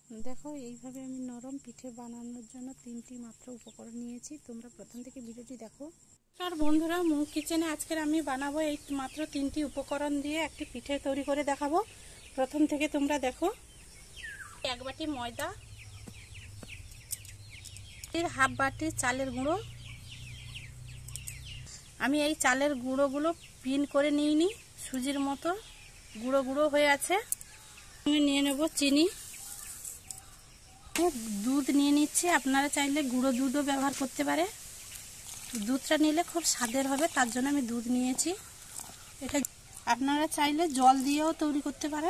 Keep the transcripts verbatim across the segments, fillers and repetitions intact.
দেখো এইভাবে আমি নরম পিঠে বানানোর জন্য তিনটি মাত্র উপকরণ নিয়েছি। তোমরা প্রথম থেকে ভিডিওটি দেখো। আর বন্ধুরা, মুখ কিচেনে আজকের আমি বানাবো এই মাত্র তিনটি উপকরণ দিয়ে একটি পিঠে তৈরি করে দেখাবো। প্রথম থেকে তোমরা দেখো। এক বাটি ময়দা, হাফ বাটি চালের গুঁড়ো। আমি এই চালের গুঁড়োগুলো পিন করে নিইনি, সুজির মতো গুঁড়ো গুঁড়ো হয়ে আছে। আমি নিয়ে নেব চিনি, দুধ নিয়ে নিচ্ছি। আপনারা চাইলে গুঁড়ো দুধও ব্যবহার করতে পারে, দুধটা নিলে খুব স্বাদের হবে, তার জন্য আমি দুধ নিয়েছি। এটা আপনারা চাইলে জল দিয়েও তৈরি করতে পারেন।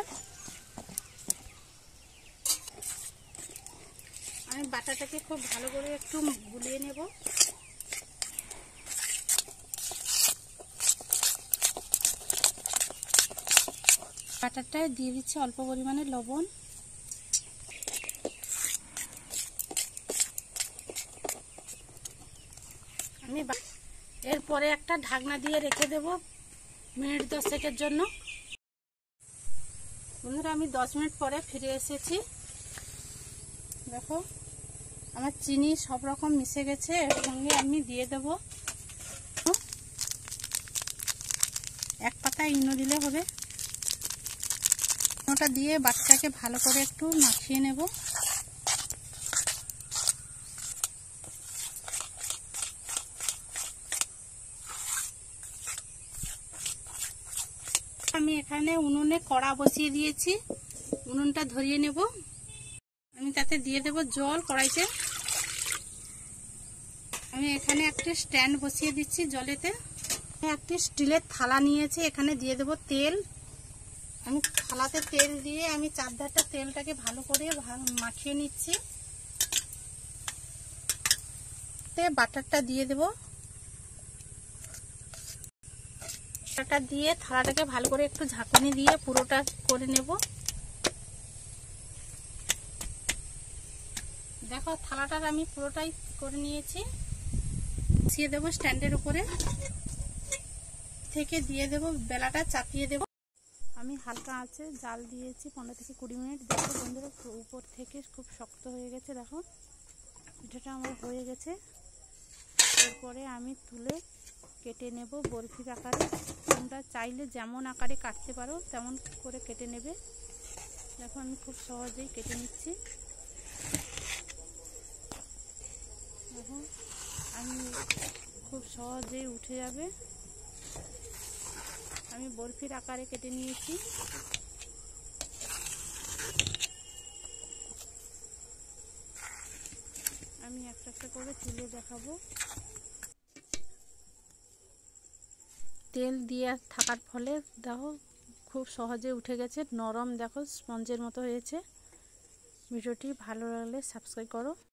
আমি বাটাটাকে খুব ভালো করে একটু গুলিয়ে নেব। বাটারটায় দিয়ে দিচ্ছি অল্প পরিমাণে লবণ। আমি এরপরে একটা ঢাকনা দিয়ে রেখে দেব মিনিট দশেকের জন্য। বন্ধুরা, আমি দশ মিনিট পরে ফিরে এসেছি। দেখো আমার চিনি সব রকম মিশে গেছে। এর সঙ্গে আমি দিয়ে দেব এক পাতা ইনো দিলে হবে। ইনোটা দিয়ে বাটাটাকে ভালো করে একটু মাখিয়ে নেব। আমি এখানে উনুনে কড়া বসিয়ে দিয়েছি, উনুনটা ধরিয়ে নেব। আমি তাতে দিয়ে দেব জল কড়াইতে। আমি এখানে একটা স্ট্যান্ড বসিয়ে দিচ্ছি জলেতে। একটি স্টিলের থালা নিয়েছি, এখানে দিয়ে দেব তেল। আমি থালাতে তেল দিয়ে আমি চারধারটা তেলটাকে ভালো করে মাখিয়ে নিচ্ছি। বাটারটা দিয়ে দেব। বাটারটা দিয়ে থালাটাকে ভালো করে একটু ঝাঁকুনি দিয়ে পুরোটা করে নেব। দেখো থালাটার আমি পুরোটাই করে নিয়েছি। বসিয়ে দেবো স্ট্যান্ডের উপরে, থেকে দিয়ে দেব বেলাটা চাপিয়ে দেব। আমি হালকা আঁচে জাল দিয়েছি পনেরো থেকে কুড়ি মিনিট। দেখো বন্ধুরা, উপর থেকে খুব শক্ত হয়ে গেছে। দেখো পিঠাটা আমার হয়ে গেছে। এরপরে আমি তুলে কেটে নেব বরফির আকারে। তোমরা চাইলে যেমন আকারে কাটতে পারো তেমন করে কেটে নেবে। দেখো আমি খুব সহজেই কেটে নিচ্ছি। দেখো আমি খুব সহজেই উঠে যাবে। আমি বরফির আকারে কেটে নিয়েছি। আমি একটা একটা করে তুলে দেখাবো। তেল দিয়ে থাকার ফলে দেখো খুব সহজে উঠে গেছে, নরম। দেখো স্পঞ্জের মতো হয়েছে। ভিডিওটি ভালো লাগলে সাবস্ক্রাইব করো।